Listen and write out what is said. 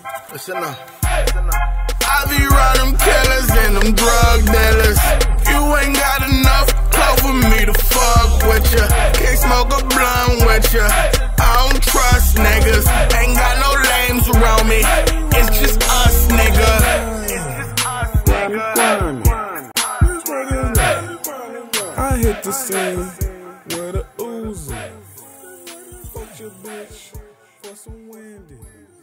Listen up. I be around them killers and them drug dealers. You ain't got enough clout for me to fuck with ya. Can't smoke a blunt with ya. I don't trust niggas. Ain't got no lames around me. It's just us, nigga. I hit the scene with a Uzi. Fuck your bitch for some Wendy's.